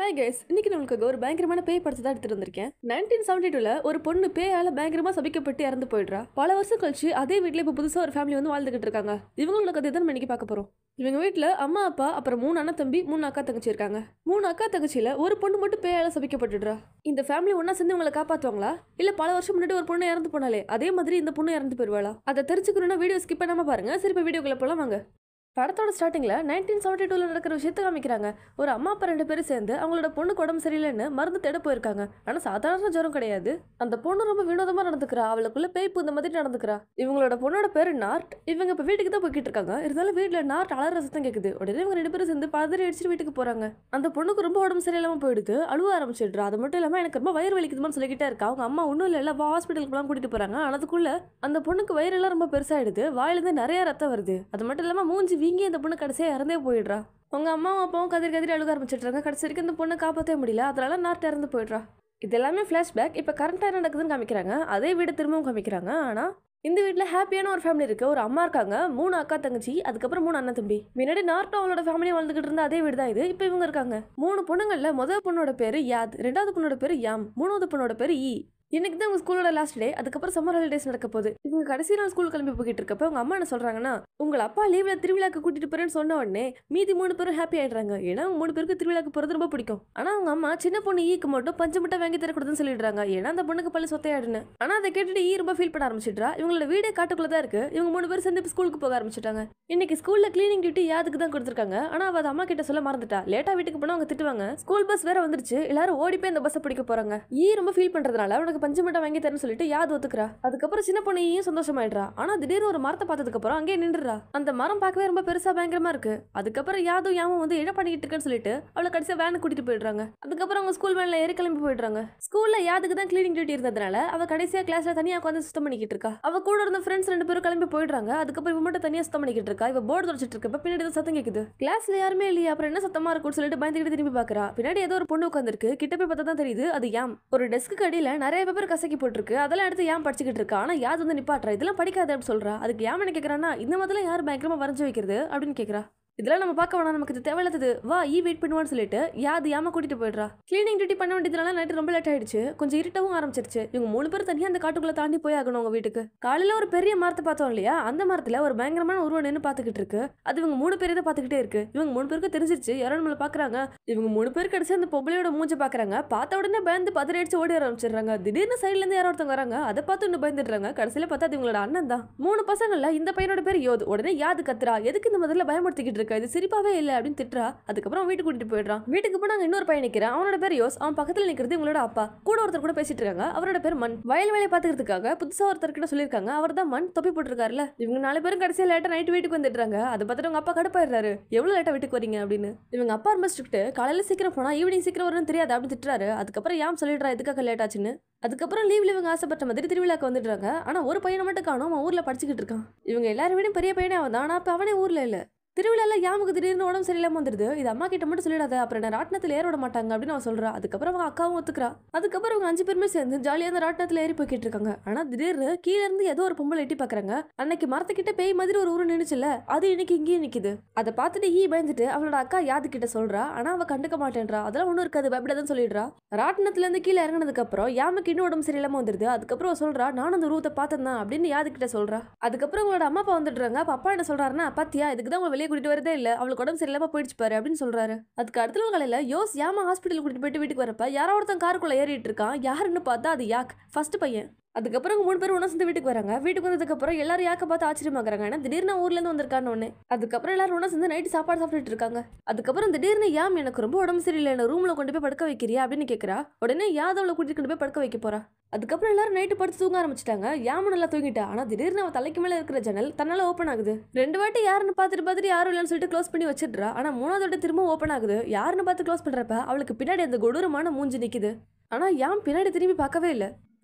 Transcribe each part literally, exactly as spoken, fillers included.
Hi guys, இன்னைக்கு நமக்கு ஒரு பயங்கரமான பேய் படத்தை தான் எடுத்துட்டு வந்திருக்கேன். நைன்டீன் செவன்டி டூ ல ஒரு பொண்ணு பேயால பயங்கரமா சபிக்கப்பட்டு இறந்து போயிடுறா. பல வருஷம் கழிச்சு அதே வீட்ல இப்ப புதுசா ஒரு ஃபேமிலி வந்து வாழ்ந்துகிட்டு இருக்காங்க. இவங்களோட கதை தான் இன்னைக்கு பார்க்க போறோம். இவங்க வீட்ல அம்மா அப்பா அப்புறம் மூணு அண்ணன் தம்பி மூணு அக்கா தங்கச்சி இருக்காங்க. மூணு அக்கா தங்கச்சியில ஒரு பொண்ணு மட்டும் பேயால சபிக்கப்பட்டுடுறா. இந்த ஃபேமிலி ஒன்னா சேர்ந்து இவங்களை காப்பாத்துவாங்களா இல்ல பல வருஷம் முன்னாடி ஒரு பொண்ணு இறந்து போனாலே அதே மாதிரி இந்த பொண்ணு இறந்து போயிடுவாளா? அதை தெரிஞ்சுக்கணும்னா வீடியோ ஸ்கிப் பண்ணாம பாருங்க. சரி இப்ப வீடியோக்குள்ள போலாம் வாங்க. படத்தோட ஸ்டார்டிங்ல நைன்டீன் செவன்டி டூ ல நடக்கிற விஷயத்தை காமிக்கிறாங்க. ஒரு அம்மா அப்பா ரெண்டு பேரும் சேர்ந்து அவங்களோட பொண்ணுக்கு உடம்பு சரியில்லைன்னு மருந்து தேட போயிருக்காங்க. ஆனா சாதாரண ஜுரம் கிடையாது. அந்த பொண்ணு ரொம்ப வினோதமா நடந்துக்கிறா. அவளுக்குள்ள பேய் பூந்த மாதிரி நடந்துக்கிறா. இவங்களோட பொண்ணோட பேரு நார்ட். இவங்க இப்ப வீட்டுக்கு தான் போய்கிட்டு இருக்காங்க. இருந்தாலும் வீட்டுல நார்ட் அலற சத்தம் கேக்குது. உடனே இவங்க ரெண்டு பேரும் சேர்ந்து பதறி அடிச்சுட்டு வீட்டுக்கு போறாங்க. அந்த பொண்ணுக்கு ரொம்ப உடம்பு சரியில்லாம போயிடுது. அழுவ ஆரம்பிச்சிடுறா. அது மட்டும் இல்லாம எனக்கு ரொம்ப வயிறு வலிக்குதுன்னு சொல்லிக்கிட்டே இருக்கா. அவங்க அம்மா ஒன்னும் இல்ல எல்லாம் ஹாஸ்பிட்டலுக்கு எல்லாம் கூட்டிட்டு போறாங்க. அதுக்குள்ள அந்த பொண்ணுக்கு வயிறு எல்லாம் ரொம்ப பெருசாயிடுது. வாயிலிருந்து நிறைய ரத்தம் வருது. அது மட்டும் இல்லாம மூஞ்சி வீங்கி அந்த பொண்ணு கடைசியா இறந்தே போயிடுறா. உங்க அம்மாவும் அப்பாவும் கதிர் கதிரி அழுக ஆரம்பிச்சிட்டாங்க. கடைசி வரைக்கும் இந்த பொண்ணை காப்பாற்றவே முடியல. அதனால நார்ட் இறந்து போயிடுறா. இது எல்லாமே ஃபிளாஷ்பேக். இப்போ கரண்டா என்ன நடக்குதுன்னு காமிக்கிறாங்க. அதே வீடு திரும்பவும் காமிக்கிறாங்க. ஆனா இந்த வீட்டில் ஹாப்பியான ஒரு ஃபேமிலி இருக்கு. ஒரு அம்மா இருக்காங்க, மூணு அக்கா தங்கச்சி, அதுக்கப்புறம் மூணு அண்ணன் தம்பி. முன்னாடி நார்ட் அவளோட ஃபேமிலி வாழ்ந்துகிட்டு இருந்த அதே வீடு தான் இது. இப்போ இவங்க இருக்காங்க. மூணு பொண்ணுங்கள்ல முதல் பொண்ணோட பேரு யாத், ரெண்டாவது பொண்ணோட பேரு யாம், மூணாவது பொண்ணோட பேரு ஈ. இன்னைக்கு தான் உங்க ஸ்கூலோட லாஸ்ட் டே. அதுக்கப்புறம் சம்மர் ஹாலிடேஸ் நடக்க போகுது. இவங்க கடைசி நாள் ஸ்கூல் கிளம்பி போய்கிட்டு இருக்கப்ப உங்க அம்மா என்ன சொல்றாங்கன்னா, உங்க அப்பா லீவ்ல திருவிழாக்கு கூட்டிட்டு போறேன்னு சொன்ன உடனே மீதி மூணு பேரும் ஹாப்பி ஆயிடுறாங்க. ஏன்னா மூணு பேருக்கு திருவிழாக்கு போறது ரொம்ப பிடிக்கும். ஆனா அவங்க அம்மா சின்ன பொண்ணு ஈக்கு மட்டும் பஞ்சு முட்டை வாங்கி தரக்கூடாதுன்னு சொல்லிடுறாங்க. ஏன்னா அந்த பொண்ணுக்கு பள்ளி சொத்தையாடுன்னு. ஆனா அதை கேட்டுட்டு ஈ ரொம்ப ஃபீல் பண்ண ஆரம்பிச்சிடுறா. இவங்களோட வீடே காட்டுக்குள்ளதான் இருக்கு. இவங்க மூணு பேரும் சேர்ந்து ஸ்கூலுக்கு போக ஆரம்பிச்சிட்டாங்க. இன்னைக்கு ஸ்கூல்ல கிளீனிங் டியூட்டி யாதுக்கு தான் கொடுத்துருக்காங்க. ஆனா அவ அம்மா கிட்ட சொல்ல மறந்துட்டா. லேட்டா வீட்டுக்கு போனா அவங்க திட்டுவாங்க. ஸ்கூல் பஸ் வேற வந்துருச்சு. எல்லாரும் ஓடி போய் அந்த பஸ் பிடிக்க போறாங்க. ஈ ரொம்ப ஃபீல் பண்றதுனால உனக்கு பஞ்சு முட்டை வாங்கி தர சொல்லிட்டு யாத் ஒத்துக்கிறா. அதுக்கப்புறம் சின்ன பொண்ணையும் சந்தோஷமாயிடுறா. ஆனா திடீர்னு ஒரு மரத்தை பார்த்ததுக்கு அப்புறம் அங்கே நின்றுறா. அந்த மரம் பார்க்கவே ரொம்ப பெருசா பயங்கரமா இருக்கு. அதுக்கப்புறம் யாதும் யாமும் வந்து இட பண்ணிட்டு இருக்கேன்னு சொல்லிட்டு அவளை கடைசியா வேன் கூட்டிட்டு போயிடுறாங்க. அதுக்கப்புறம் அவங்க ஸ்கூல் வேன்ல ஏறி கிளம்பி போயிடுறாங்க. ஸ்கூல்ல யாதுக்கு தான் கிளீனிங் டியூட்டி இருந்ததுனால அவ கடைசியா கிளாஸ்ல தனியா உட்காந்து சுத்தம் பண்ணிக்கிட்டு இருக்கா. அவ கூட இருந்த ஃப்ரெண்ட்ஸ் ரெண்டு பேரும் கிளம்பி போயிடுறாங்க. அதுக்கப்புறம் இவ மட்டும் தனியா சுத்தம் பண்ணிக்கிட்டு இருக்கா. இவ போர்டு தொடச்சிட்டு இருக்கப்ப பின்னாடி சத்தம் கேக்குது. கிளாஸ்ல யாருமே இல்லையா, அப்புறம் என்ன சத்தமா இருக்கும்னு சொல்லிட்டு பயந்துகிட்டு திரும்பி பாக்குறா. பின்னாடி ஏதோ ஒரு பொண்ணு உட்காந்துருக்கு. கிட்ட போய் பார்த்தா தான் தெரியுது அது யாம். ஒரு டெஸ்க்கு அடியில நிறைய பேப்பர் கசக்கி போட்டுருக்கு. அதெல்லாம் எடுத்து யாம் படிச்சுக்கிட்டு இருக்கா. ஆனா யாத் வந்து நிப்பாட்றா. இதெல்லாம் படிக்காத அப்படின்னு சொல்றா. அதுக்கு யாம் என்ன கேக்குறான்னா, இந்த மாதிரிலாம் யாரு பயங்கரமா வரைஞ்சு வைக்கிறது அப்படின்னு கேக்குறா. இதெல்லாம் நம்ம பார்க்க வேணாம், நமக்கு இது தேவையில்லாதது, வா ஈ வெயிட் பண்ணுவான்னு சொல்லிட்டு யாது யாம கூட்டிட்டு போயிடுறா. கிளீனிங் டியூட்டி பண்ண வேண்டியதுனால நைட்டு ரொம்ப லேட் ஆயிடுச்சு. கொஞ்சம் இருட்டவும் ஆரம்பிச்சிருச்சு. இவங்க மூணு பேரும் தனியா அந்த காட்டுக்குள்ள தாண்டி போய் ஆகணும் அவங்க வீட்டுக்கு. காலையில ஒரு பெரிய மரத்தை பார்த்தோம் இல்லையா, அந்த மரத்துல ஒரு பயங்கரமான உருவம் நின்று பாத்துக்கிட்டு இருக்கு. அது இவங்க மூணு பேரை தான் பாத்துக்கிட்டே இருக்கு. இவங்க மூணு பேருக்கு தெரிஞ்சிருச்சு யாரும் நம்மள பாக்குறாங்க. இவங்க மூணு பேருக்கு கடைசி அந்த பொம்பளையோட மூஞ்ச பாக்குறாங்க. பார்த்த உடனே பயந்து பதறி அடிச்சு ஓடி ஆரம்பிச்சிடுறாங்க. திடீர்னு சைட்ல இருந்து யாரோ ஒருத்தவங்க வராங்க. அதை பார்த்து இன்னும் பயந்துடுறாங்க. கடைசியில பார்த்தா அது இவங்களோட அண்ணன் தான். மூணு பசங்கள்ல இந்த பையனோட பேர் யோத். உடனே யாது கத்துறா, எதுக்கு இந்த முதல்ல பயமுறுத்திக்கிட்டு இருக்க, இது சிரிப்பாவே இல்ல அப்படின்னு திட்டுறா. அதுக்கப்புறம் வீட்டுக்கு கூட்டிட்டு போயிடுறான். வீட்டுக்கு போனா இன்னொரு பையன் நிக்கிறான். அவனோட பேர் யோஸ். அவன் பக்கத்துல நிக்கிறது இவங்களோட அப்பா. கூட ஒருத்தர் கூட பேசிட்டு இருக்காங்க. அவரோட பேர் மண். வயல் வேலையை பாத்துக்கிறதுக்காக புதுசா ஒருத்தர் கிட்ட சொல்லிருக்காங்க. அவர் தான் மண் தொப்பி போட்டுருக்காருல. இவங்க நாலு பேரும் கடைசியா லேட்டா நைட் வீட்டுக்கு வந்துடுறாங்க. அதை பார்த்துட்டு உங்க அப்பா கடுப்பாயிடுறாரு. எவ்வளவு லேட்டா வீட்டுக்கு வரீங்க அப்படின்னு. இவங்க அப்பா ரொம்ப ஸ்ட்ரிக்ட். காலையில சீக்கிரம் போனா ஈவினிங் சீக்கிரம் வரும்னு தெரியாது அப்படின்னு திட்டுறாரு. அதுக்கப்புறம் யாம் சொல்லிடுறா எதுக்காக லேட் ஆச்சுன்னு. அதுக்கப்புறம் லீவ்ல இவங்க ஆசைப்பட்ட மாதிரி திருவிழாக்கு வந்துடுறாங்க. ஆனா ஒரு பையனை மட்டும் காணோம். அவன் ஊர்ல படிச்சுக்கிட்டு இருக்கான். இவங்க எல்லாரும் விட பெரிய பையனே அவன் தான். ஆனா அப்ப அவனே ஊர்ல இல்ல. திருவிழால யாமுக்கு திடீர்னு உடம்பு சரியில்லாம வந்துருது. இது அம்மா கிட்ட மட்டும் சொல்லிடாத, அப்புறம் நான் ராட்டினத்துல ஏற விட மாட்டாங்க அப்படின்னு அவன் சொல்றா. அதுக்கப்புறம் அவங்க அக்காவும் ஒத்துக்கிறா. அதுக்கப்புறம் அவங்க அஞ்சு பேருமே சேர்ந்து ஜாலியா அந்த ராட்டினத்துல ஏறி போய்கிட்டு இருக்காங்க. ஆனா திடீர்னு கீழ இருந்து ஏதோ ஒரு பொம்பளை எட்டி பாக்குறாங்க. அன்னைக்கு மரத்துக்கிட்ட பேய் மாதிரி ஒரு ஊரு நின்னுச்சுல, அது இன்னைக்கு இங்கேயே நிக்குது. அதை பார்த்துட்டு ஈ பயந்துட்டு அவளோட அக்கா யாது கிட்ட சொல்றா. ஆனா அவ கண்டுக்க மாட்டேன்றா. அதெல்லாம் ஒன்னும் இருக்காது, பயப்படாதுன்னு சொல்லிடுறா. ராட்டினத்துல இருந்து கீழே இறங்கினதுக்கு அப்புறம் யாமுக்கு இன்னும் உடம்பு சரியில்லாம வந்துருது. அதுக்கப்புறம் சொல்றா, நானும் அந்த உருவத்தை பார்த்தேன் தான் அப்படின்னு யாது கிட்ட சொல்றா. அதுக்கப்புறம் உங்களோட அம்மா அப்பா வந்துடுறாங்க. அப்பா என்ன சொல்றாருன்னா, பாத்தியா இதுக்கு தான் உங்களை வெளியே கூட்டிட்டு வரதே இல்ல, அவளுக்கு உடம்பு சரியில்லாம போயிடுச்சு பாரு அப்படின்னு சொல்றாரு. அதுக்கு அடுத்த நாள் காலையில யோஸ் யாமா ஹாஸ்பிட்டல் கூட்டிட்டு போயிட்டு வீட்டுக்கு வரப்ப யாரோ ஒருத்தன் காருக்குள்ள ஏறிட்டு இருக்கான். யாருன்னு பார்த்தா அது யாக், ஃபர்ஸ்ட் பையன். அதுக்கப்புறம் மூணு பேரும் ஒன்னா சேர்ந்து வீட்டுக்கு வராங்க. வீட்டுக்கு வந்ததுக்கு அப்புறம் எல்லாரும் யாக்க பார்த்து ஆச்சரியமாக்குறாங்க. ஏன்னா திடீர்னு ஊர்ல இருந்து வந்திருக்கான்னு ஒண்ணு. அதுக்கப்புறம் எல்லாரும் ஒன்னா சேர்ந்து நைட்டு சாப்பாடு சாப்பிட்டுட்டு இருக்காங்க. அதுக்கப்புறம் திடீர்னு யாம் எனக்கு ரொம்ப உடம்பு சரியில்லை, என்ன ரூம்ல கொண்டு போய் படுக்க வைக்கிறியா அப்படின்னு கேட்கறா. உடனே யாதவளை கூட்டிட்டு கொண்டு போய் படுக்க வைக்க போறா. அதுக்கப்புறம் எல்லாரும் நைட்டு படுத்து தூங்க ஆரம்பிச்சிட்டாங்க. யாமும் நல்லா தூங்கிட்டா. ஆனா திடீர்னு அவ தலைக்கு மேல இருக்கிற ஜன்னல் தன்னால ஓப்பன் ஆகுது. ரெண்டு வாட்டி யாருன்னு பார்த்துட்டு பார்த்துட்டு யாரும் இல்லைன்னு சொல்லிட்டு க்ளோஸ் பண்ணி வச்சிடுறா. ஆனா மூணாவது வாட்டி திரும்ப ஓப்பன் ஆகுது. யாருன்னு பார்த்து க்ளோஸ் பண்றப்ப அவளுக்கு பின்னாடி அந்த கொடூரமான மூஞ்சி நிக்குது. ஆனா யாம் பின்னாடி திரும்பி பார்க்கவே இல்லை.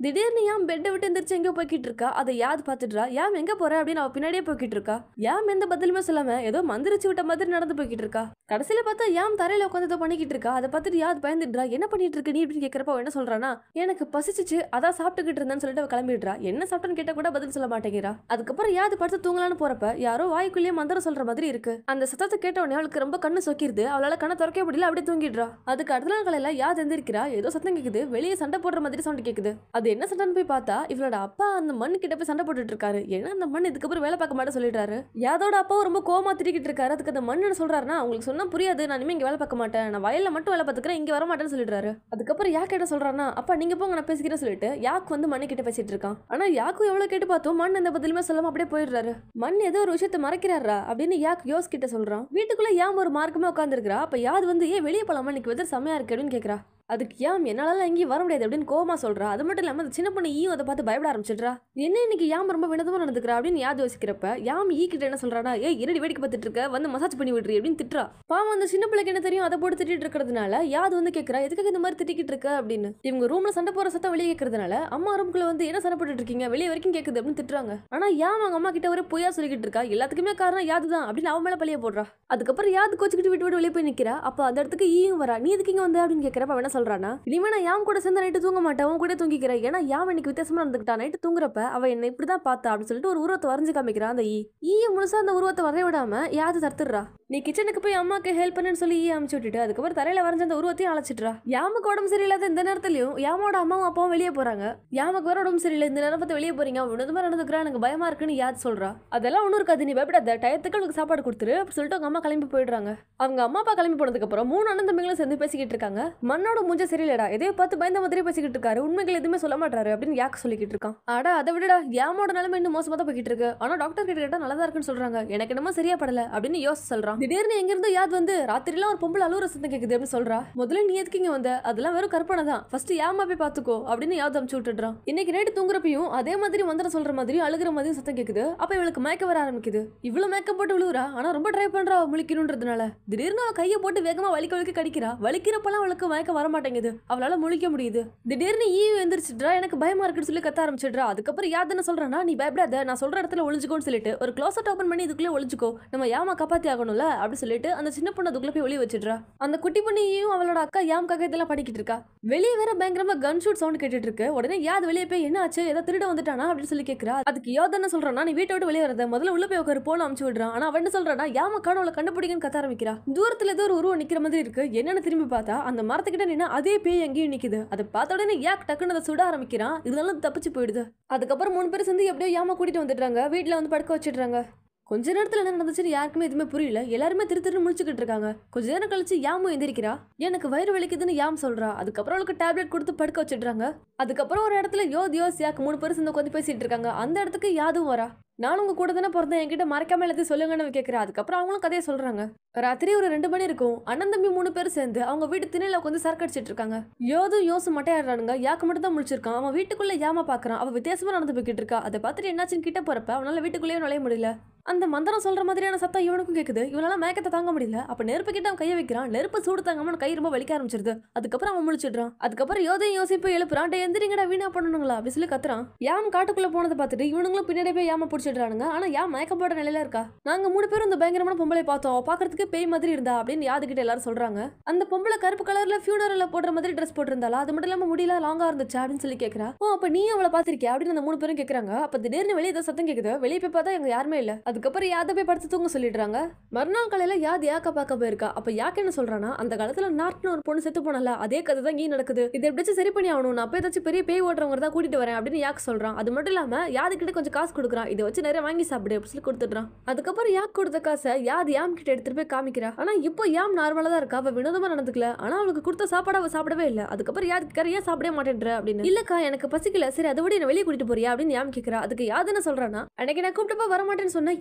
திடீர்னு யாம் பெட்டை விட்டு எந்திரிச்சு எங்க போய்கிட்டு இருக்கா. அதை யாத் பாத்துட்டா. யாம் எங்க போற அப்படின்னு அவ பின்னாடியே போய்கிட்டு இருக்கா. யாம் எந்த பதிலுமே சொல்லாம ஏதோ மந்திரிச்சு விட்ட மாதிரி நடந்து போய்கிட்டு இருக்கா. கடைசியில பார்த்தா யாம் தரையில உட்காந்து பண்ணிக்கிட்டு இருக்கா. அதை பார்த்துட்டு யாத் பயந்துடுறா. என்ன பண்ணிட்டு இருக்கு நீ அப்படின்னு கேட்கறப்ப என்ன சொல்றானா, எனக்கு பசிச்சிச்சு அதான் சாப்பிட்டுக்கிட்டு இருந்தேன்னு சொல்லிட்டு அவ கிளம்பிடுறா. என்ன சாப்பிட்டேன்னு கேட்ட கூட பதில் சொல்ல மாட்டேங்கிறா. அதுக்கப்புறம் யாரு படுத்து தூங்கலான்னு போறப்ப யாரோ வாய்க்குள்ளேயே மந்திரம் சொல்ற மாதிரி இருக்கு. அந்த சத்தத்தை கேட்ட உடனே அவளுக்கு ரொம்ப கண்ணு சொக்கிருது. அவளால கண்ணை திறக்க முடியல, அப்படியே தூங்கிடுறா. அதுக்கு அடுத்த நாள் காலையில யாத் எந்திரிக்கிறா. ஏதோ சத்தம் கேக்குது, வெளியே சண்டை போடுற மாதிரி சவுண்ட் கேக்குது. அது என்ன சண்டைன்னு போய் பார்த்தா இவளோட அப்பா அந்த மண் கிட்ட போய் சண்டை போட்டுட்டு இருக்காரு. ஏன்னா அந்த மண் இதுக்கப்புறம் வேலை பார்க்க மாட்டேன்னு சொல்லிடுறாரு. யாதோட அப்பாவும் ரொம்ப கோவமா திட்டிக்கிட்டு இருக்காரு. அதுக்கு அந்த மண் என்ன சொல்றாருன்னா, உங்களுக்கு சொன்னா புரியாது, நான் இனிமே இங்க வேலை பார்க்க மாட்டேன், நான் வயல்ல மட்டும் வேலை பார்த்துக்கிறேன், இங்க வர மாட்டேன்னு சொல்லிடுறாரு. அதுக்கப்புறம் யாக் என்ன சொல்றானா, அப்பா நீங்க போங்க நான் பேசிக்கிறேன் சொல்லிட்டு யாக் வந்து மண்ணு கிட்ட பேசிட்டு இருக்கான். ஆனா யாக்கும் எவ்வளவு கேட்டு பார்த்தோம் மண் எந்த பதிலுமே சொல்லாம அப்படியே போயிடுறாரு. மண் ஏதோ ஒரு விஷயத்த மறைக்கிறாரா அப்படின்னு யாக் யோஸ் கிட்ட சொல்றான். வீட்டுக்குள்ள யாம் ஒரு மார்க்கமா உட்கார்ந்து இருக்கா. அப்ப யாது வந்து ஏன் வெளியே போலாமா, இன்னைக்கு வெதர் செமையா இருக்கு அப்படின்னு கேக்குறா. அதுக்கு யாம் என்னால எங்கேயும் வர முடியாது அப்படின்னு கோமா சொல்றா. அது மட்டும் இல்லாம அந்த சின்ன பொண்ணு ஈயும் அதை பார்த்து பயப்பட ஆரம்பிச்சிடுறா. என்ன இன்னைக்கு யாம் ரொம்ப வினதமா நடந்துக்கிறா அப்படின்னு யாத் யோசிக்கிறப்ப யாம் ஈ கிட்ட என்ன சொல்றானா, ஏய் இரடி வேடிக்கை பார்த்துட்டு இருக்க, வந்து மசாஜ் பண்ணி விடுறி அப்படின்னு திட்டுறா. பாவம் அந்த சின்ன பிள்ளைக்கு என்ன தெரியும், அதை போட்டு திட்டிட்டு இருக்கிறதுனால யாத் வந்து கேட்கறா, எதுக்காக இந்த மாதிரி திட்டிக்கிட்டு இருக்க அப்படின்னு. இவங்க ரூம்ல சண்டை போற சத்தம் வெளியே கேட்கறதுனால அம்மா ரூம்குள்ள வந்து என்ன சண்டை போட்டுட்டு இருக்கீங்க, வெளியே வரைக்கும் கேக்குது அப்படின்னு திட்டுறாங்க. ஆனா யாம் அவங்க அம்மா கிட்ட ஒரு பொய்யா சொல்லிக்கிட்டு இருக்கா. எல்லாத்துக்குமே காரணம் யாது தான் அப்படின்னு அவன் மேல பழிய போடுறா. அதுக்கப்புறம் யாத் கோச்சுக்கிட்டு விட்டு விட்டு வெளியே போய் நிக்கிறா. அப்ப அந்த இடத்துக்கு ஈயும் வரா. நீ எதுக்கு இங்க வந்து அப்படின்னு கேட்கறப்ப என்ன சொல்றானா, இனிமே நான் யாம் கூட சேர்ந்து நைட்டு தூங்க மாட்டேன், உன் கூட தூங்கிக்கிறேன். ஏன்னா யாம் இன்னைக்கு வித்தியாசமா நடந்துக்கிட்டா. நைட்டு தூங்குறப்ப அவ என்ன இப்படிதான் பார்த்தா அப்படின்னு சொல்லிட்டு ஒரு உருவத்தை வரைஞ்சு காமிக்கிறான். அந்த ஈ ஈய முழுசா அந்த உருவத்தை வரைய விடாம யாது தடுத்துடுறா. நீ கிச்சனுக்கு போய் அம்மாக்கு ஹெல்ப் பண்ணுன்னு சொல்லி ஈ அமுச்சு விட்டுட்டு அதுக்கப்புறம் தரையில வரைஞ்ச அந்த உருவத்தையும் அழைச்சிட்டுறா. யாமுக்கு உடம்பு சரியில்லாத இந்த நேரத்திலயும் யாமோட அம்மாவும் அப்பாவும் வெளியே போறாங்க. யாமுக்கு வர உடம்பு சரியில்லை, இந்த நேரம் பார்த்து வெளியே போறீங்க, வினோதமா நடந்துக்கிறா, எனக்கு பயமா இருக்குன்னு யாத் சொல்றா. அதெல்லாம் ஒன்னும் இருக்காது, நீ பயப்படாத, டயத்துக்கு அவளுக்கு சாப்பாடு கொடுத்துரு அப்படின்னு சொல்லிட்டு அவங்க அம்மா கிளம்பி போயிடுறாங்க. அவங்க அம்மா அப்பா கிளம்பி போனதுக்கு அப்புறம் மூணு அண்ணன் தம்பிகளும் சேர்ந்து பேசிக்கிட்டு இருக்காங்க. மண்ணோட மூஞ்ச சரியில்லடா, எதையோ பார்த்து பயந்த மாதிரி பேசிக்கிட்டு இருக்காரு, உண்மைகள் எதுவுமே சொல்ல மாட்டாரு அப்படின்னு யாக் சொல்லிக்கிட்டு இருக்கான். ஆடா அதை விடடா, யாமோட நிலைமை இன்னும் மோசமா தான் போய்கிட்டு இருக்கு. ஆனா டாக்டர் கிட்ட கேட்டா நல்லா தான் இருக்குன்னு சொல்றாங்க, எனக்கு என்னமோ சரியா படல அப்படின்னு யோசி சொல்றான். திடீர்னு எங்க இருந்து யாத் வந்து ராத்திரில ஒரு பொம்பளை அழுவுற சத்தம் கேக்குது அப்படின்னு சொல்றா. முதல்ல நீ எதுக்கு இங்க வந்த, அதெல்லாம் வெறும் கற்பனை தான், ஃபர்ஸ்ட் யாமா போய் பாத்துக்கோ அப்படின்னு யாத் அமுச்சு விட்டுறான். இன்னைக்கு நைட்டு தூங்குறப்பையும் அதே மாதிரி மந்திரம் சொல்ற மாதிரி அழுகிற மாதிரி சத்தம் கேக்குது. அப்ப இவளுக்கு மயக்க வர ஆரம்பிக்குது. இவ்வளவு மேக்கப் போட்டு விழுவுறா. ஆனா ரொம்ப ட்ரை பண்றா முழிக்கணும்ன்றதுனால. திடீர்னு அவ கையை போட்டு வேகமா வலிக்க வலிக்க கடிக்கிறா. வலிக்கிறப்பெல்லாம் அவளுக்கு மயக்க வர மாட்டேங்குது, அவளால முழிக்க முடியுது. திடீர்னு ஈ எந்திரிச்சிட்றா. எனக்கு பயமா இருக்குன்னு சொல்லி கத்த ஆரம்பிச்சிடுறா. அதுக்கப்புறம் யாத் என்ன சொல்றானா, நீ பயப்படாத, நான் சொல்ற இடத்துல ஒளிஞ்சுக்கோன்னு சொல்லிட்டு ஒரு க்ளோசட் ஓபன் பண்ணி இதுக்குள்ளே ஒளிஞ்சுக்கோ, நம்ம யாமா காப்பாத்தி ஆகணும்ல அப்படி சொல்லிட்டு அந்த சின்ன பொண்ணு அதுக்குள்ள போய் ஒளி வச்சிடுறா. அந்த குட்டி பொண்ணையும் அவளோட அக்கா யாம்காக இதெல்லாம் படிக்கிட்டு இருக்கா. வெளியே வேற பயங்கரமா கன் ஷூட் சவுண்ட் கேட்டுட்டு இருக்கு. உடனே யாத் வெளியே போய் என்ன ஆச்சு, ஏதோ திருட வந்துட்டானா அப்படின்னு சொல்லி கேட்கிறா. அதுக்கு யாத் என்ன சொல்றானா, நீ வீட்டை விட்டு வெளியே வரத முதல்ல உள்ள போய் உட்காரு போன அமுச்சு விடுறான். ஆனா அவன் என்ன சொல்றானா, யாம காணவளை கண்டுபிடிக்கன்னு கத்த ஆரம்பிக்கிறா. தூரத்துல ஏதோ ஒரு உருவம் நிக்கிற மாதிரி இருக்கு. என்னன்னு திரும்பி பார்த்தா அந்த மரத்துக்கிட்ட நின்னா அதே பேய் எங்கேயும் நிக்குது. அதை பார்த்த உடனே யாக் டக்குன்னு அதை சுட ஆரம்பிக்கிறான். இதனால தப்பிச்சு போயிடுது. அதுக்கப்புறம் மூணு பேர் சேர்ந்து எப்படியோ யாம கூட்டிட்டு வந்துடுறாங்க. வீட்டுல வந்து படுக்க வச்சிடுறாங்க. கொஞ்ச நேரத்துல என்ன நடந்துச்சுன்னு யாருக்குமே எதுவுமே புரியல. எல்லாருமே திரு திரு முடிச்சுக்கிட்டு இருக்காங்க. கொஞ்ச நேரம் கழிச்சு யாமும் எந்திரிக்கிறா. எனக்கு வயிறு வலிக்குதுன்னு யாம் சொல்றா. அதுக்கப்புறம் அவளுக்கு டேப்லெட் கொடுத்து படுக்க வச்சிடுறாங்க. அதுக்கப்புறம் ஒரு இடத்துல யோத் யோஸ் யாக் மூணு பேர் சேர்ந்து கொஞ்சம் பேசிட்டு இருக்காங்க. அந்த இடத்துக்கு யாதும் வரா. நானும் உங்க கூட தானே பிறந்தேன், என்கிட்ட மறைக்காம எல்லாத்தையும் சொல்லுங்கன்னு கேட்கிறா. அதுக்கப்புறம் அவங்களும் கதையை சொல்றாங்க. ராத்திரி ஒரு ரெண்டு மணி இருக்கும். அண்ணன் தம்பி மூணு பேர் சேர்ந்து அவங்க வீட்டு திணையில உட்காந்து சரக்கு அடிச்சிட்டு இருக்காங்க. யோதும் யோசும் மட்டையாடுறானுங்க. யாக்கு மட்டும் தான் முடிச்சிருக்கான். அவன் வீட்டுக்குள்ள யாமா பாக்குறான். அவ வித்தியாசமா நடந்து போய்கிட்டு இருக்கா. அதை பார்த்துட்டு என்னாச்சுன்னு கிட்ட போறப்ப அவனால வீட்டுக்குள்ளேயே நுழைய முடியல. அந்த மந்திரம் சொல்ற மாதிரியான சத்தம் இவனுக்கும் கேக்குது. இவனால மயக்கத்தை தாங்க முடியல. அப்ப நெருப்பு கிட்ட அவன் கையை வைக்கிறான். நெருப்பு சூடு தாங்காம கை ரொம்ப வலிக்க ஆரம்பிச்சிருது. அதுக்கப்புறம் அவன் முழிச்சிடுறான். அதுக்கப்புறம் யோதையும் யோசிப்பு எழுப்புறான். எந்திரிங்கடா வீணா பண்ணணுங்களா அப்படி சொல்லி கத்துறான். யாம் காட்டுக்குள்ள போனதை பார்த்துட்டு இவனுங்களும் பின்னாடி போய் யாம பிடிச்சிடுறானுங்க. ஆனா யாம் மயக்கம் போட நிலையில இருக்கா. நாங்க மூணு பேரும் இந்த பயங்கரமான பொம்பளை பார்த்தோம், பாக்குறதுக்கு பேய் மாதிரி இருந்தா அப்படின்னு யாதுகிட்ட எல்லாரும் சொல்றாங்க. அந்த பொம்பளை கருப்பு கலர்ல ஃபியூனரல்ல போடுற மாதிரி ட்ரெஸ் போட்டிருந்தாளா, அது மட்டும் இல்லாம முடியல லாங்கா இருந்துச்சு அப்படின்னு சொல்லி கேக்குறா. ஓ அப்ப நீ அவளை பாத்திருக்கியா அப்படின்னு அந்த மூணு பேரும் கேக்குறாங்க. அப்ப திடீர்னு வெளியே ஏதோ சத்தம் கேக்குது. வெளியே போய் பார்த்தா எங்க யாருமே இல்ல. அதுக்கப்புறம் யாத போய் படுத்து தூங்க சொல்லிடுறாங்க. மறுநாள் காலையில யாத் யாக்க பார்க்க போயிருக்கா. அப்ப யாக் என்ன சொல்றானா, அந்த காலத்துல நார்ட்னு ஒரு பொண்ணு செத்து போனல, அதே கதை தான் இங்கே நடக்குது. இதை எப்படியாச்சும் சரி பண்ணி ஆகணும், நான் அப்ப ஏதாச்சும் பெரிய பேய் ஓட்டுறவங்க தான் கூட்டிட்டு வரேன் அப்படின்னு யாக் சொல்றான். அது மட்டும் இல்லாம யாது கிட்ட கொஞ்சம் காசு கொடுக்குறான். இதை வச்சு நிறைய வாங்கி சாப்பிடு அப்படின்னு சொல்லி கொடுத்துடுறான். அதுக்கப்புறம் யாக் கொடுத்த காசை யாத் யாம் கிட்ட எடுத்துட்டு போய் காமிக்கிறா. ஆனா இப்போ யாம் நார்மலா தான் இருக்கா. அவ வினோதமா நடந்துக்கல. ஆனா அவளுக்கு கொடுத்த சாப்பாடு அவ சாப்பிடவே இல்லை. அதுக்கப்புறம் யாத் கரையா சாப்பிடவே மாட்டேன்ற அப்படின்னு. இல்லக்கா எனக்கு பசிக்கல, சரி அதை விட என்ன வெளியே கூட்டிட்டு போறியா அப்படின்னு யாம் கேட்கிறா. அதுக்கு யாத் என்ன சொல்றானா, அன்னைக்கு நான் கூப்பிட்டப்ப வர மாட்டேன்னு சொன்னா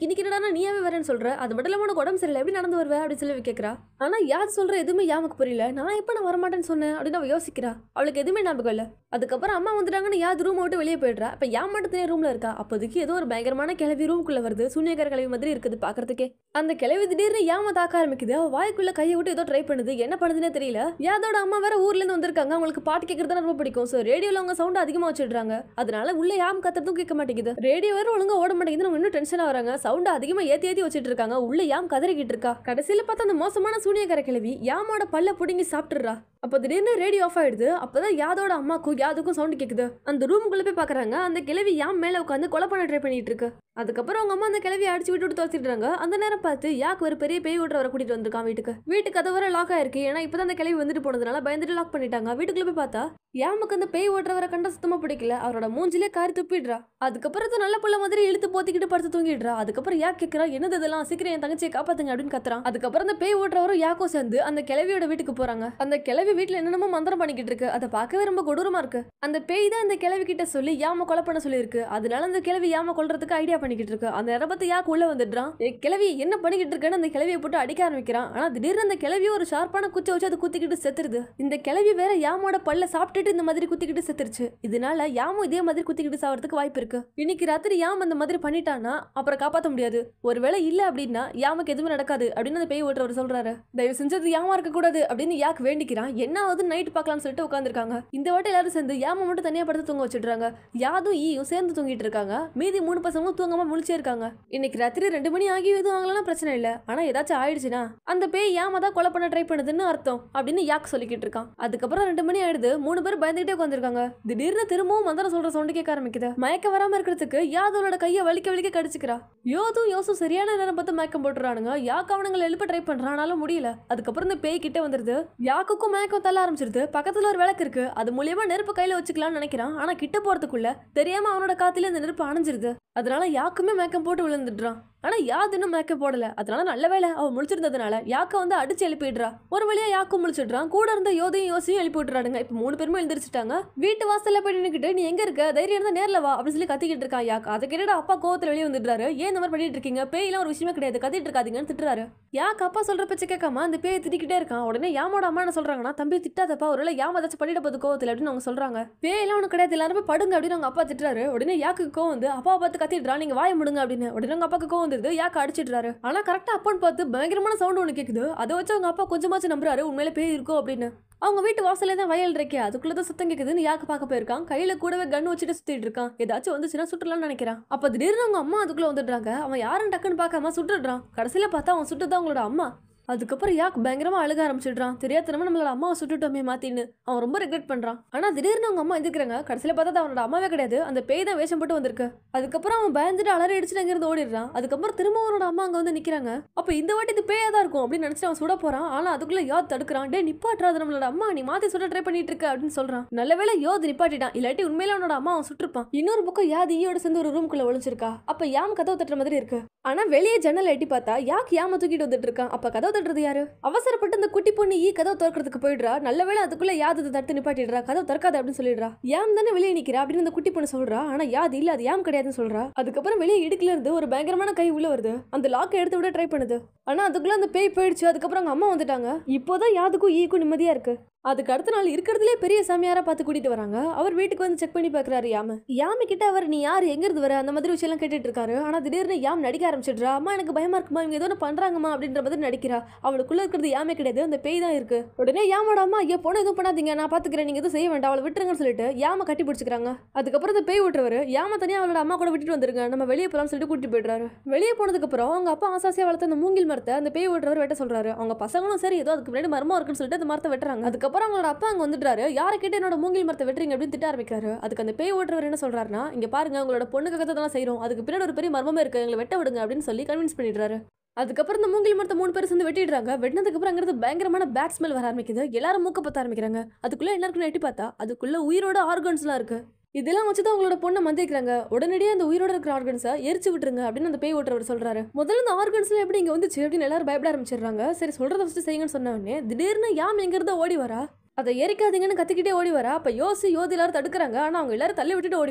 நாளைக்கு இன்னைக்கு என்னடா நீயாவே வரேன்னு சொல்ற, அது மட்டும் இல்லாம உனக்கு உடம்பு சரியில்லை எப்படி நடந்து வருவ அப்படின்னு சொல்லி கேட்கறா. ஆனா யார் சொல்ற எதுவுமே யாமுக்கு புரியல. நான் எப்ப நான் வரமாட்டேன்னு சொன்னேன் அப்படின்னு அவ யோசிக்கிறா. அவளுக்கு எதுவுமே ஞாபகம் இல்ல. அதுக்கப்புறம் அம்மா வந்துட்டாங்கன்னு யாது ரூம் விட்டு வெளியே போயிடுறா. இப்ப யாம் மட்டும் தனியா ரூம்ல இருக்கா. அப்போதைக்கு ஏதோ ஒரு பயங்கரமான கிளவி ரூம்குள்ள வருது. சூன்யக்கார கிளவி மாதிரி இருக்குது பாக்குறதுக்கே. அந்த கிளவி திடீர்னு யாம தாக்க ஆரம்பிக்குது. அவ வாய்க்குள்ள கையை விட்டு ஏதோ ட்ரை பண்ணுது. என்ன பண்ணுதுன்னே தெரியல. யாதோட அம்மா வேற ஊர்ல இருந்து வந்திருக்காங்க. அவங்களுக்கு பாட்டு கேட்கறது ரொம்ப பிடிக்கும். சோ ரேடியோல அவங்க சவுண்ட் அதிகமா வச்சிடுறாங்க. அதனால உள்ள யாம் கத்துறதும் கேட்க மாட்டேங்குது. ரேடியோ வேற ஒழுங்கா ஓட மாட்டேங்குது. நம்ம இன்னும் டென்ஷனா வராங்க. சவுண்ட் அதிகமா ஏத்தி ஏத்தி வச்சிட்டு இருக்காங்க. உள்ள யாம் கதறிக்கிட்டு இருக்கா. கடைசியில பார்த்தா அந்த மோசமான சூன்யக்கார கிளவி யாமோட பல்ல புடுங்கி சாப்பிட்டுறா. அப்ப திடீர்னு ரேடியோ ஆஃப் ஆயிடுது. அப்பதான் யாதோட அம்மாக்கும் யாதுக்கும் சவுண்ட் கேக்குது. அந்த ரூமுக்குள்ள போய் பாக்குறாங்க. அந்த கிளவி யாம் மேல உட்காந்து கொலை பண்ண ட்ரை பண்ணிட்டு இருக்கு. அதுக்கப்புறம் அவங்க அம்மா அந்த கிளவி அடிச்சு விட்டு விட்டு தோத்திடுறாங்க. அந்த நேரம் பார்த்து யாக்கு ஒரு பெரிய பேய் ஓட்டுறவரை கூட்டிட்டு வந்திருக்கான் வீட்டுக்கு. வீட்டுக்கு கதவு வர லாக் ஆயிருக்கு. ஏன்னா இப்பதான் அந்த கிளவி வந்துட்டு போனதுனால பயந்துட்டு லாக் பண்ணிட்டாங்க. வீட்டுக்குள்ள போய் பார்த்தா யாமுக்கு அந்த பேய் ஓட்டுறவரை கண்ட சுத்தமா பிடிக்கல. அவரோட மூஞ்சிலே காரி துப்பிடுறா. அதுக்கப்புறம் நல்ல புள்ள மாதிரி இழுத்து போத்திக்கிட்டு படுத்து தூங்கிடுறா. அதுக்கப்புறம் யா கேட்கிறா, என்னது இதெல்லாம், சீக்கிரம் என் தங்கச்சியை காப்பாத்துங்க அப்படின்னு கத்துறான். அதுக்கப்புறம் அந்த பேய் ஓட்டுறவரும் யாக்கும் சேர்ந்து அந்த கிளவியோட வீட்டுக்கு போறாங்க. அந்த கிளவி வீட்டுல என்னென்னமோ மந்திரம் பண்ணிக்கிட்டு இருக்கு. அதை பார்க்கவே ரொம்ப கொடூரமா இருக்கு. அந்த பேய் தான் அந்த கிளவி கிட்ட சொல்லி யாம கொலை பண்ண சொல்லி இருக்கு. அதனால அந்த கிளவி யாம கொல்றதுக்கு ஐடியா பண்ணிக்கிட்டு இருக்கு. அந்த நேரத்தை யாக்கு உள்ள வந்துடுறான். கிளவி என்ன பண்ணிக்கிட்டு இருக்கேன்னு அந்த கிளவியை போட்டு அடிக்க ஆரம்பிக்கிறான். ஆனா திடீர்னு அந்த கிளவியை ஒரு ஷார்ப்பான குச்சை வச்சு அது குத்திக்கிட்டு செத்துருது. இந்த கிளவி வேற யாமோட பல்ல சாப்பிட்டுட்டு இந்த மாதிரி குத்திக்கிட்டு செத்துருச்சு. இதனால யாமும் இதே மாதிரி குத்திக்கிட்டு சாவறதுக்கு வாய்ப்பு இருக்கு. இன்னைக்கு ராத்திரி யாம் அந்த மாதிரி பண்ணிட்டானா அப்புறம் காப்பாற்ற முடியாது. ஒருவேளை இல்ல அப்படின்னா யாமுக்கு எதுவுமே நடக்காது அப்படின்னு அந்த பேய் ஓட்டுறவர் சொல்றாரு. தயவு செஞ்சது யாமா இருக்க கூடாது அப்படின்னு யாக்கு வேண்டிக்கிறான். என்ன ஆகுது நைட் பார்க்கலாம்னு சொல்லிட்டு உட்காந்துருக்காங்க. இந்த வாட்டி எல்லாரும் சேர்ந்து யாம மட்டும் தனியா படுத்து தூங்க வச்சிடுறாங்க. யாதும் ஈயும் சேர்ந்து தூங்கிட்டு இருக்காங்க. மீதி மூணு பசங்களும் தூங்காம முழிச்சே இருக்காங்க. இன்னைக்கு ராத்திரி ரெண்டு மணி ஆகி எதுவும் ஆகலாம் பிரச்சனை இல்ல. ஆனா ஏதாச்சும் ஆயிடுச்சுன்னா அந்த பேய் யாம தான் கொலை பண்ண ட்ரை பண்ணுதுன்னு அர்த்தம் அப்படின்னு யாக்கு சொல்லிக்கிட்டு இருக்கான். அதுக்கப்புறம் ரெண்டு மணி ஆயிடுது. மூணு பேர் பயந்துகிட்டே உட்காந்துருக்காங்க. திடீர்னு திரும்பவும் மந்திரம் சொல்ற சவுண்ட் கேட்க ஆரம்பிக்குது. மயக்க வராம இருக்கிறதுக்கு யாதோட கையை வலிக்க வலிக்க கடிச்சுக்கிறா. யோதும் யோசும் சரியான நேரம் பார்த்து மயக்கம் போட்டுறானுங்க. யாக்கு அவனுங்களை எழுப்ப ட்ரை பண்றானாலும் முடியல. அதுக்கப்புறம் இந்த பேய் கிட்ட வந்துருது. யாக்குக்கும் மயக்கம் தள்ள ஆரம்பிச்சிருது. பக்கத்துல ஒரு விளக்கு இருக்கு. அது மூலியமா நெருப்பு கையில வச்சுக்கலாம்னு நினைக்கிறான். ஆனா கிட்ட போறதுக்குள்ள தெரியாம அவனோட காத்துல இந்த நெருப்பு அணைஞ்சிருது. அதனால யாக்குமே மயக்கம் போட்டு விழுந்துடுறான். ஆனா யாது இன்னும் மயக்கம் போடல. அதனால நல்ல வேலை அவ முழிச்சிருந்ததுனால யாக்க வந்து அடிச்சு எழுப்பிடுறா. ஒரு வழியா யாக்கும் முழிச்சிடுறான். கூட இருந்த யோதையும் யோசியும் எழுப்பி விட்டுறானுங்க. இப்ப மூணு பேருமே எழுந்திரிச்சிட்டாங்க. வீட்டு வாசல்ல போய் நின்னுக்கிட்டு நீ எங்க இருக்க, தைரியம் இருந்தா நேர்ல வா அப்படின்னு சொல்லி கத்திக்கிட்டு இருக்கான் யாக். அதை கேட்டு அப்பா கோவத்துல வெளியே வந்துடுறாரு. ஏன் இந்த மாதிரி பண்ணிட்டு இருக்கீங்க, பேயெல்லாம் ஒரு விஷயமே கிடையாது, கத்திட்டு இருக்காதீங்கன்னு திட்டுறாரு. யாக் அப்பா சொல்ற பச்சை கேட்காம அந்த பேயை திட்டிக்கிட்டே இருக்கான். உடனே யாமோட அம்மா என்ன சொல்றாங்கன்னா, தம்பி திட்டாதப்பா, ஒருவேளை யாம ஏதாச்சும் பண்ணிட போது கோவத்துல அப்படின்னு அவங்க சொல்றாங்க. பேயெல்லாம் ஒண்ணு கிடையாது, எல்லாரும் படுங்க அப்படின்னு அவங்க அப்பா திட்டுறாரு. உடனே யாக்கு கோவம் வந்து அப்பாவை பார்த்து கத்திடுறா, நீங்க வாய முடுங்க அப்படின்னு. உடனே அவங்க அப்பாக்கு கோவம் வந்துருது. யாக்கு அடிச்சிட்டு ஆனா கரெக்டா அப்பான்னு பார்த்து பயங்கரமான சவுண்ட் ஒண்ணு கேக்குது. அதை வச்சு அவங்க அப்பா கொஞ்சமாச்சும் நம்புறாரு உண்மையில பேய் இருக்கும் அப்படின்னு. அவங்க வீட்டு வாசல்ல தான் வயல் இருக்கே, அதுக்குள்ளதான் சத்தம் கேக்குதுன்னு யாக்கு பார்க்க போயிருக்கான். கையில கூடவே கன் வச்சுட்டு சுத்திட்டு இருக்கான். ஏதாச்சும் வந்துச்சுன்னா சுட்டுலாம்னு நினைக்கிறான். அப்ப திடீர்னு அவங்க அம்மா அதுக்குள்ள வந்துடுறாங்க. அவன் யாரும் டக்குன்னு பார்க்காம சுட்டுடுறான். கடைசியில பார்த்தா அவன் சுட்டுதான் அவங்களோட அம்மா. அதுக்கப்புறம் யாக் பயங்கரமா அழுக ஆரம்பிச்சிடுறான். தெரியாதனமா நம்மளோட அம்மாவை சுட்டுட்டோமே மாத்தின்னு அவன் ரொம்ப ரெக்ரெட் பண்றான். ஆனா திடீர்னு அவங்க அம்மா எந்திரிக்கிறாங்க. கடைசியில பார்த்தா அவனோட அம்மாவே கிடையாது, அந்த பேய் தான் வேஷம் போட்டு வந்திருக்கு. அதுக்கப்புறம் அவன் பயந்துட்டு அலறி அடிச்சுட்டு அங்கிருந்து ஓடிடுறான். அதுக்கப்புறம் திரும்ப அவனோட அம்மா அங்க வந்து நிக்கிறாங்க. அப்ப இந்த வாட்டி இது பேயா தான் இருக்கும் அப்படின்னு நினைச்சு அவன் சுட போறான். ஆனா அதுக்குள்ள யோத் தடுக்கிறான். டே நிப்பாட்டுறாது, நம்மளோட அம்மா நீ மாத்தி சுட ட்ரை பண்ணிட்டு இருக்க அப்படின்னு சொல்றான். நல்லவேளை யோத் நிப்பாட்டிட்டான், இல்லாட்டி உண்மையில அவனோட அம்மா அவன் சுட்டிருப்பான். இன்னொரு பக்கம் யாத் ஈயோட சேர்ந்து ஒரு ரூம்குள்ள ஒளிஞ்சிருக்கா. அப்ப யாம் கதவு தட்டுற மாதிரி இருக்கு. ஆனா வெளியே ஜன்னல் எட்டி பார்த்தா யாக் யாம தூக்கிட்டு வந்துட்டு இருக்கான். அப்ப கதவு தட்டுறது யாரு? அவசரப்பட்டு அந்த குட்டி பொண்ணு ஈ கதவு திறக்கிறதுக்கு போயிடுறா. நல்லவேளை அதுக்குள்ள யாத் தடுத்து நிப்பாட்டிடுறா. கதவு திறக்காது அப்படின்னு சொல்லிடுறா. யாம் தானே வெளியே நிக்கிறா அப்படின்னு அந்த குட்டி பொண்ணு சொல்றா. ஆனா யாத் இல்ல, அது யாம் கிடையாதுன்னு சொல்றா. அதுக்கப்புறம் வெளியே இடுக்குல இருந்து ஒரு பயங்கரமான கை உள்ள வருது. அந்த லாக்கை எடுத்து விட ட்ரை பண்ணுது. ஆனா அதுக்குள்ள அந்த பேய் போயிடுச்சு. அதுக்கப்புறம் அவங்க அம்மா வந்துட்டாங்க. இப்போதான் யாதுக்கும் ஈக்கும் நிம்மதியா இருக்கு. அதுக்கு அடுத்த நாள் இருக்கிறதுலே பெரிய சாமியாரா பார்த்து கூட்டிட்டு வராங்க. அவர் வீட்டுக்கு வந்து செக் பண்ணி பாக்குறாரு யாம. யாம கிட்ட அவர் நீ யாரு, எங்க இருந்து வர, அந்த மாதிரி விஷயம் எல்லாம் கேட்டுட்டு இருக்காரு. ஆனா திடீர்னு யாம் நடிக்க ஆரம்பிச்சிடுறா. அம்மா எனக்கு பயமா இருக்குமா, இவங்க ஏதோ பண்றாங்கம்மா அப்படின்ற மாதிரி நடிக்கிறா. அவளுக்குள்ள இருக்கிறது யாமே கிடையாது, அந்த பேய் தான் இருக்கு. உடனே யாமோட அம்மா ஐயோ போன எதுவும் பண்ணாதீங்க, நான் பாத்துக்கிறேன், நீங்க எதுவும் செய்ய வேண்டாம், அவளை விட்டுருங்கன்னு சொல்லிட்டு யாம கட்டி பிடிச்சிக்கிறாங்க. அதுக்கப்புறம் இந்த பேய் விட்டுறவர் யாம தனியா அவளோட அம்மா கூட விட்டுட்டு வந்துருங்க, நம்ம வெளியே போலாம்னு சொல்லிட்டு கூட்டிட்டு போயிடுறாரு. வெளியே போனதுக்கு அப்புறம் அவங்க அப்பா ஆசாசியா வளர்த்த அந்த மூங்கில் மரத்தை அந்த பேய் விட்டுறவர் வெட்ட சொல்றாரு. அவங்க பசங்களும் சரி ஏதோ அதுக்கு முன்னாடி மரமா இருக்குன்னு சொல்லிட்டு அந்த மரத்தை வெட்டுறாங்க. அதுக்கப்புறம் அவங்களோட அப்பா அங்க வந்துட்டாரு. யாரை கேட்டு என்னோட மூங்கில் மரத்தை வெட்டுறீங்க அப்படின்னு திட்ட ஆரம்பிக்காரு. அதுக்கு அந்த பேய் ஓட்டுறவர் என்ன சொல்றாருன்னா, இங்க பாருங்க உங்களோட பொண்ணுக்கு தான் செய்யறோம், அதுக்கு பின்னாடி ஒரு பெரிய மர்மமே இருக்கு, எங்களை வெட்ட விடுங்க அப்படின்னு சொல்லி கன்வின்ஸ் பண்ணிடுறாரு. அதுக்கப்புறம் இந்த மூங்கில் மரத்தை மூணு பேர் சேர்ந்து வெட்டிடுறாங்க. வெட்டினதுக்கு அப்புறம் அங்கிருந்து பயங்கரமான பேட் ஸ்மெல் வர ஆரம்பிக்குது. எல்லாரும் மூக்க பத்த ஆரம்பிக்கிறாங்க. அதுக்குள்ள என்ன இருக்குன்னு எட்டி பார்த்தா அதுக்குள்ள உயிரோட ஆர்கன்ஸ் எல்லாம் இருக்கு. இதெல்லாம் வச்சுதான் உங்களோட பொண்ணை மந்திரிக்கிறாங்க. உடனடியே அந்த உயிரோட இருக்கிற ஆர்கன்ஸை எரிச்சு விட்டுருங்க அப்படின்னு அந்த பேய் ஓட்டுறவர் சொல்றாரு. முதல்ல இந்த ஆர்கன்ஸ்ல எப்படி இங்க வந்துச்சு அப்படின்னு எல்லாரும் பயப்பட ஆரம்பிச்சிடுறாங்க. சரி சொல்றத ஃபர்ஸ்ட் செய்யுங்கன்னு சொன்ன உடனே திடீர்னு யாம் எங்க இருந்தா ஓடி வரா. அதை எரிக்காதீங்கன்னு கத்திக்கிட்டே ஓடி வரா. அப்ப யோசி யோதி எல்லாரும் தடுக்கிறாங்க. ஆனா அவங்க எல்லாரும் தள்ளி விட்டுட்டு ஓடி போறா.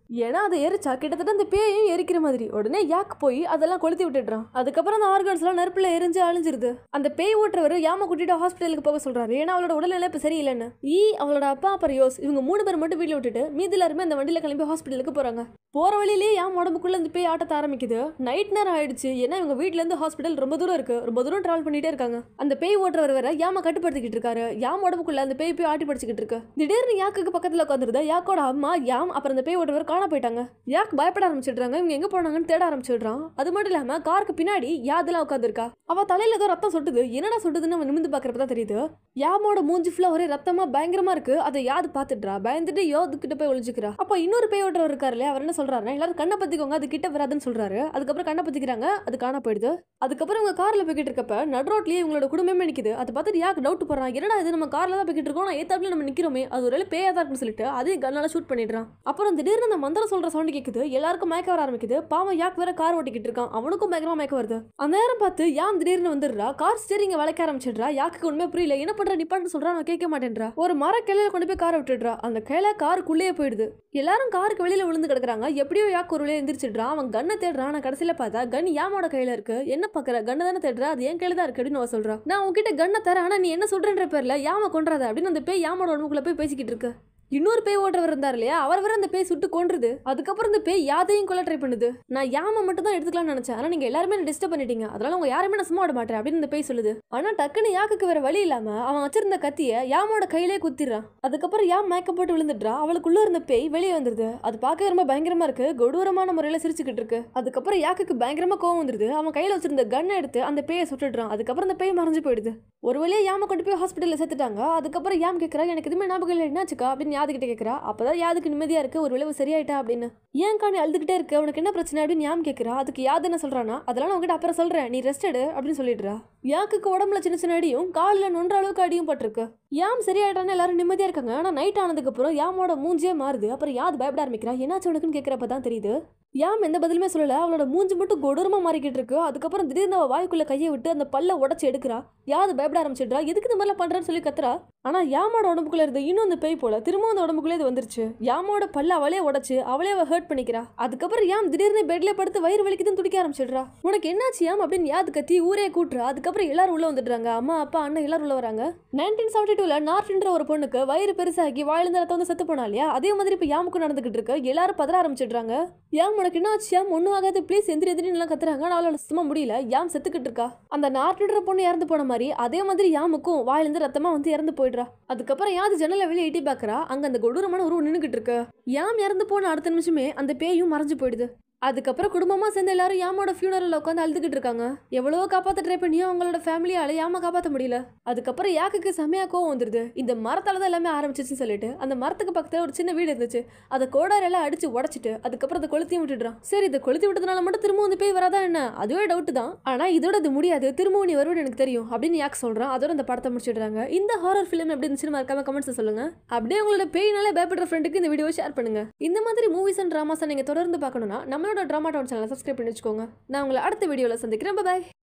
ஏன்னா அதை எரிச்சா கிட்டத்தட்ட அந்த பேயும் எரிக்கிற மாதிரி. உடனே யாக் போய் அதெல்லாம் கொளுத்தி விட்டுடுறான். அதுக்கப்புறம் அந்த ஆர்கன்ஸ் எல்லாம் நெருப்புல எரிஞ்சு அழிஞ்சிருது. அந்த பேய் ஓட்டுறவர் யாம கூட்டிட்டு ஹாஸ்பிட்டலுக்கு போக சொல்றாரு. ஏன்னா அவளோட உடல்நிலை இப்ப சரியில்லைன்னு. ஈ அவளோட அப்பா அப்புறம் யோஸ் இவங்க மூணு பேர் மட்டும் வீட்டுல விட்டுட்டு மீதி எல்லாருமே அந்த வண்டியில கிளம்பி ஹாஸ்பிட்டலுக்கு போறாங்க. போற வழியிலேயே யாம் உடம்புக்குள்ள அந்த பேய் ஆட்டத்தை ஆரம்பிக்குது. நைட் நேரம் ஆயிடுச்சு. ஏன்னா இவங்க வீட்டுல இருந்து ஹாஸ்பிட்டல் ரொம்ப தூரம் இருக்கு. ரொம்ப தூரம் டிராவல் பண்ணிட்டே இருக்காங்க. அந்த பேய் ஓட்டுறவர் வேற யாம கட்டுப்படுத்திக்கிட்டு இருக்காரு. யாம் உடம்புக்குள்ள அந்த பேய் போய் ஆட்டி படிச்சுக்கிட்டு இருக்கு. திடீர்னு யாக்கு பக்கத்துல உட்காந்துருது. யாக்கோட அம்மா யாம் அப்புறம் அந்த பேய் ஓட்டுறவர் காண போயிட்டாங்க. யாக் பயப்பட ஆரம்பிச்சிடுறாங்க. இவங்க எங்க போனாங்கன்னு தேட ஆரம்பிச்சிடுறான். அது மட்டும் இல்லாம காருக்கு பின்னாடி யாதெல்லாம் உட்காந்துருக்கா. அவ தலையில ஏதோ ரத்தம் சொட்டுது. என்னடா சொட்டுதுன்னு அவன் நிமிந்து பாக்குறப்பதான் தெரியுது. யாமோட மூஞ்சி ஃபுல்லா ஒரே ரத்தமா பயங்கரமா இருக்கு. அதை யாது பாத்துடுறா. பயந்துட்டு யோது கிட்ட போய் ஒளிஞ்சுக்கிறா. அப்ப இன்னொரு பேய் ஓட்டுறவர் இருக்காரு இல்லையா, அவர் என்ன சொல்றாரு, எல்லாரும் கண்ணை பத்திக்கோங்க, அது கிட்ட வராதுன்னு சொல்றாரு. அதுக்கப்புறம் கண்ணை பத்திக்கிறாங்க. அது காண போயிடுது. அதுக்கப்புறம் இவங்க கார்ல போய்கிட்டு இருக்கப்ப நடு ரோட்லயே இவங்களோட குடும்பமே நிக்குது. அதை பார்த்துட்டு யாக்கு டவுட் போறான். என்னடா இது நம்ம கார்ல தான் போய்கிட்டு இருக்கோம், ஏத்தாப்புல நம்ம நிக்கிறோமே, அது ஒரு பேயா தான் இருக்குன்னு சொல்லிட்டு அதையும் கண்ணால ஷூட் பண்ணிடுறான். அப்புறம் திடீர்னு அந்த மந்திரம் சொல்ற சவுண்ட் கேக்குது. எல்லாருக்கும் மயக்க வர ஆரம்பிக்குது. பாவம் யாக் வேற கார் ஓட்டிக்கிட்டு இருக்கான். அவனுக்கும் பயங்கரமா மயக்க வருது. அந்த நேரம் பார்த்து யாம் திடீர்னு வந்துடுறா. கார் ஸ்டீரிங் வளைக்க ஆரம்பிச்சிடுறா. யாக்கு உண்மை புரியல. என்ன பண்ற நிப்பான்னு சொல்றா. நான் கேட்க மாட்டேன்றா. ஒரு மர கிளையில கொண்டு போய் காரை விட்டுடுறா. அந்த கிளை காருக்குள்ளேயே போயிடுது. எல்லாரும் காருக்கு வெளியில விழுந்து கிடக்குறாங்க. எப்படியோ யாக்கு ஒரு வழியா எந்திரிச்சிடுறான். அவன் கண்ணை தேடுறான். ஆனா கடைசியில பார்த்தா கன் யாமோட கையில இருக்கு. என்ன பாக்குற, கண்ணை தானே தேடுற, அது என் கையில தான் இருக்கு அப்படின்னு அவ சொல்றா. நான் உன்கிட்ட கண்ணை தரேன், ஆனா நீ என்ன சொல்றன்ற பேர்ல யாம கொன்றாத அப்படின்னு அந்த பேய் யாமோட உடம்புக்குள்ள போய் பேசிக்கிட்டு இருக்கு. இன்னொரு பேய் ஓட்டுறவர் இருந்தார் இல்லையா, அவர் வர அந்த பேய் சுட்டு கொன்றுது. அதுக்கப்புறம் இந்த பேய் யாதையும் கொல்ல ட்ரை பண்ணுது. நான் யாம மட்டும் தான் எடுத்துக்கலாம்னு நினைச்சேன், ஆனா நீங்க எல்லாருமே டிஸ்டர்ப் பண்ணிட்டீங்க, அதனால உங்க யாருமே நான் சும்மா விட மாட்டேன் அப்படின்னு இந்த பேய் சொல்லுது. ஆனா டக்குன்னு யாக்குக்கு வேற வழி இல்லாம அவன் வச்சிருந்த கத்திய யாமோட கையிலே குத்திடுறான். அதுக்கப்புறம் யாம் மயக்கம் போட்டு விழுந்துடுறா. அவளுக்குள்ள இருந்த பேய் வெளியே வந்துருது. அது பார்க்க ரொம்ப பயங்கரமா இருக்கு. கொடூரமான முறையில சிரிச்சுக்கிட்டு இருக்கு. அதுக்கப்புறம் யாக்குக்கு பயங்கரமா கோவம் வந்துருது. அவன் கையில வச்சிருந்த கன்னை எடுத்து அந்த பேயை சுட்டுடுறான். அதுக்கப்புறம் அந்த பேய் மறைஞ்சு போயிடுது. ஒரு வழியா யாம கொண்டு போய் ஹாஸ்பிட்டல்ல சேர்த்துட்டாங்க. அதுக்கப்புறம் யாம் கேட்கறா, எனக்கு எதுவுமே ஞாபகம் இல்லை, என்னாச்சுக்கா அப்படின்னு யாதுகிட்ட கேட்கறா. அப்பதான் யாதுக்கு நிம்மதியா இருக்கு. ஒரு விளைவு சரியாயிட்டா அப்படின்னு. ஏன் காணி அழுதுகிட்டே இருக்கு, உனக்கு என்ன பிரச்சனை அப்படின்னு யாம் கேட்கறா. அதுக்கு யாது என்ன சொல்றானா, அதெல்லாம் உங்ககிட்ட அப்புறம் சொல்றேன், நீ ரெஸ்ட் எடு அப்படின்னு சொல்லிடுறா. யாக்குக்கு உடம்புல சின்ன சின்ன அடியும் காலில் நொன்ற அளவுக்கு அடியும் பட்டிருக்கு. யாம் சரியாயிட்டான்னு எல்லாரும் நிம்மதியா இருக்காங்க. ஆனா நைட் ஆனதுக்கு அப்புறம் யாமோட மூஞ்சியே மாறுது. அப்புறம் யாது பயப்பட ஆரம்பிக்கிறா. என்னாச்சு உனக்குன்னு கேட்கறப்பதான் தெரியுது யாம் எந்த பதிலுமே சொல்லல. அவளோட மூஞ்சி மட்டும் கொடூரமா மாறிக்கிட்டு இருக்கு. அதுக்கப்புறம் திடீர்னு அவ வாய்க்குள்ள கையை விட்டு அந்த பல்ல உடச்சு எடுக்கிறா. யாது பயப்பட ஆரம்பிச்சிடுறா. எதுக்கு இந்த மாதிரிலாம் பண்றேன்னு சொல்லி கத்துறா. ஆனா யாமோட உடம்புக்குள்ள இருந்த இன்னும் அந்த பேய் போல திரும்ப அந்த உடம்புக்குள்ளே இது வந்துருச்சு. யாமோட பல்ல அவளே உடச்சு அவளே அவ ஹர்ட் பண்ணிக்கிறா. அதுக்கப்புறம் யாம் திடீர்னு பெட்ல படுத்து வயிறு வலிக்குதுன்னு துடிக்க ஆரம்பிச்சிடுறா. உனக்கு என்னாச்சு யாம் அப்படின்னு யாது கத்தி ஊரே கூட்டுறா. அதுக்கப்புறம் எல்லாரும் உள்ள வந்துடுறாங்க. அம்மா அப்பா அண்ணன் எல்லாரும் உள்ள வராங்க. நைன்டீன் செவன்டி டூல நார்த்ன்ற ஒரு பொண்ணுக்கு வயிறு பெருசாகி வாயிலிருந்து ரத்தம் வந்து செத்து போனா இல்லையா, அதே மாதிரி இப்ப யாமுக்கும் நடந்துகிட்டு இருக்கு. எல்லாரும் பதற ஆரம்பிச்சிடுறாங்க. யாம் உனக்கு என்ன ஆச்சு யாம், ஒன்னும் ஆகாது ப்ளீஸ் எந்திரி எதிரின்னு எல்லாம் கத்துறாங்க. ஆனா அவளால சுத்தமா முடியல. யாம் செத்துக்கிட்டு இருக்கா. அந்த நார்த்ன்ற பொண்ணு இறந்து போன மாதிரி அதே மாதிரி யாமுக்கும் வாயிலிருந்து ரத்தமா வந்து இறந்து போயிடுறா. அதுக்கப்புறம் யாது ஜன்னல வெளியே எட்டி பாக்குறா. அங்க அந்த கொடூரமான உருவம் நின்னுகிட்டு இருக்கு. யாம் இறந்து போன அடுத்த நிமிஷமே அந்த பேயும் மறைஞ்சு போயிடுது. அதுக்கப்புறம் குடும்பமா சேர்ந்து எல்லாரும் யாமோட ஃபியூனரல்ல உட்காந்து அழுதுகிட்டு இருக்காங்க. எவ்வளவோ காப்பாத்த ட்ரை பண்ணியும் அவங்களோட ஃபேமிலியால யாம காப்பாற்ற முடியல. அதுக்கப்புறம் யாக்குக்கு செமையா கோவம் வந்துருது. இந்த மரத்தால தான் எல்லாமே ஆரம்பிச்சிச்சுன்னு சொல்லிட்டு அந்த மரத்துக்கு பக்கத்துல ஒரு சின்ன வீடு இருந்துச்சு. அதை கோடாரெல்லாம் அடிச்சு உடச்சிட்டு அதுக்கப்புறம் அதை கொளுத்தி விட்டுடுறான். சரி, இதை கொளுத்தி விட்டதுனால மட்டும் திரும்ப வந்து பேய் வராதா என்ன, அதுவே டவுட் தான். ஆனா இதோட அது முடியாது, திரும்பவும் நீ வருவன்னு எனக்கு தெரியும் அப்படின்னு யாக் சொல்றான். அதோட அந்த படத்தை முடிச்சிடுறாங்க. இந்த ஹாரர் ஃபிலிம் எப்படி இருந்துச்சுன்னு மறக்காம கமெண்ட்ஸ் சொல்லுங்க. அப்படியே உங்களோட பேய்னாலே பயப்படுற ஃப்ரெண்டுக்கு இந்த வீடியோ ஷேர் பண்ணுங்க. இந்த மாதிரி மூவிஸ் அண்ட் டிராமாஸ் நீங்க தொடர்ந்து பார்க்கணும்னா நம்மளோட டிராமா டவுன் சேனலை சப்ஸ்கிரைப் பண்ணி வச்சுக்கோங்க. நான் உங்களை அடுத்த வீடியோல சந்திக்கிறேன். பாய்.